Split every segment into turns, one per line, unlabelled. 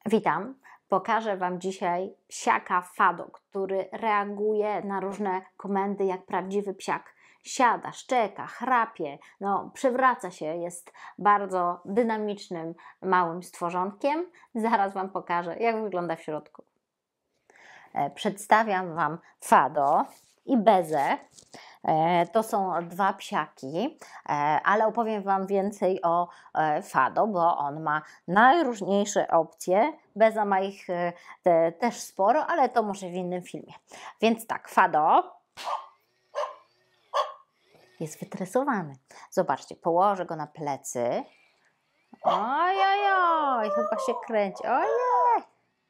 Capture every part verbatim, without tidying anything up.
Witam. Pokażę Wam dzisiaj psiaka Fado, który reaguje na różne komendy jak prawdziwy psiak. Siada, szczeka, chrapie, no, przewraca się, jest bardzo dynamicznym, małym stworzonkiem. Zaraz Wam pokażę, jak wygląda w środku. E, przedstawiam Wam Fado i Bezę. To są dwa psiaki, ale opowiem Wam więcej o Fado, bo on ma najróżniejsze opcje. Beza ma ich te, też sporo, ale to może w innym filmie. Więc tak, Fado jest wytresowany. Zobaczcie, położę go na plecy. Oj, oj, oj, chyba się kręci. Ojej!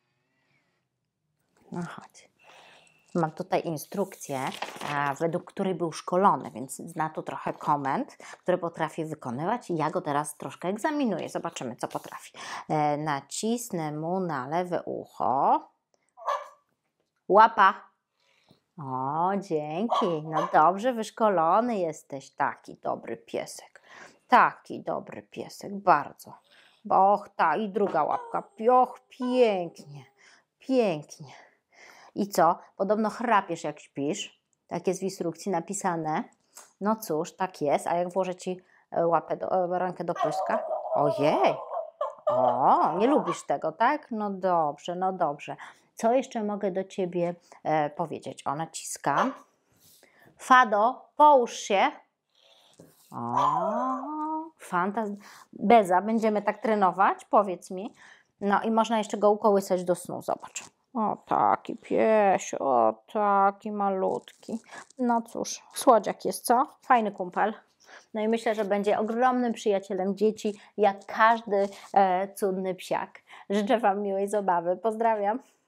No chodź. Mam tutaj instrukcję, według której był szkolony, więc zna tu trochę komend, które potrafi wykonywać i ja go teraz troszkę egzaminuję. Zobaczymy, co potrafi. E, nacisnę mu na lewe ucho. Łapa. O, dzięki. No dobrze wyszkolony jesteś. Taki dobry piesek. Taki dobry piesek, bardzo. Och, ta i druga łapka. Och, pięknie, pięknie. I co? Podobno chrapiesz jak śpisz. Tak jest w instrukcji napisane. No cóż, tak jest. A jak włożę Ci łapę do, rękę do pyska? Ojej! O, nie lubisz tego, tak? No dobrze, no dobrze. Co jeszcze mogę do Ciebie e, powiedzieć? O, naciskam. Fado, połóż się. O, fantaz... Beza, będziemy tak trenować? Powiedz mi. No i można jeszcze go ukołysać do snu, zobacz. O, taki piesio, o, taki malutki. No cóż, słodziak jest, co? Fajny kumpel. No i myślę, że będzie ogromnym przyjacielem dzieci, jak każdy e, cudny psiak. Życzę Wam miłej zabawy. Pozdrawiam.